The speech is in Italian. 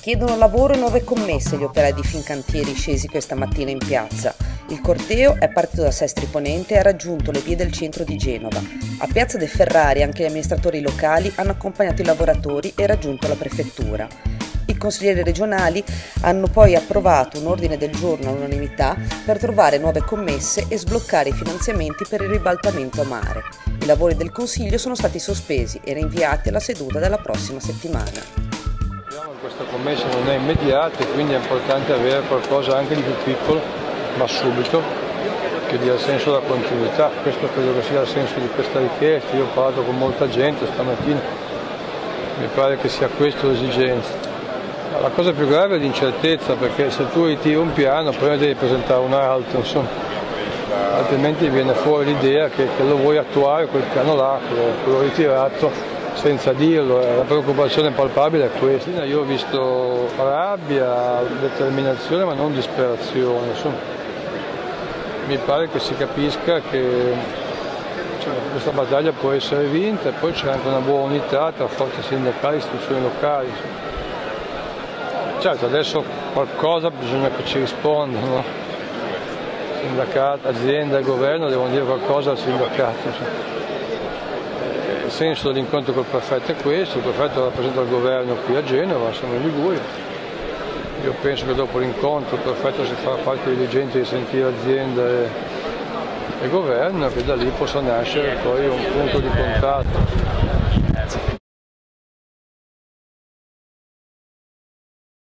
Chiedono lavoro e nuove commesse gli operai di Fincantieri scesi questa mattina in piazza. Il corteo è partito da Sestri Ponente e ha raggiunto le vie del centro di Genova. A Piazza De Ferrari anche gli amministratori locali hanno accompagnato i lavoratori e raggiunto la prefettura. I consiglieri regionali hanno poi approvato un ordine del giorno all'unanimità per trovare nuove commesse e sbloccare i finanziamenti per il ribaltamento a mare. I lavori del Consiglio sono stati sospesi e rinviati alla seduta della prossima settimana. Questa commessa non è immediata e quindi è importante avere qualcosa anche di più piccolo, ma subito, che dia senso alla continuità. Questo credo che sia il senso di questa richiesta. Io ho parlato con molta gente stamattina, mi pare che sia questa l'esigenza. La cosa più grave è l'incertezza, perché se tu ritiri un piano poi devi presentare un altro, insomma, altrimenti viene fuori l'idea che lo vuoi attuare quel piano là, quello ritirato, senza dirlo. La preoccupazione palpabile è questa. Io ho visto rabbia, determinazione, ma non disperazione. Insomma, mi pare che si capisca che questa battaglia può essere vinta e poi c'è anche una buona unità tra forze sindacali e istituzioni locali. Certo, adesso qualcosa bisogna che ci rispondano. Sindacato, azienda e governo devono dire qualcosa al sindacato. Il senso dell'incontro col prefetto è questo, il prefetto rappresenta il governo qui a Genova, siamo in Liguria. Io penso che dopo l'incontro il prefetto si farà parte diligente di sentire azienda e governo, che da lì possa nascere poi un punto di contatto.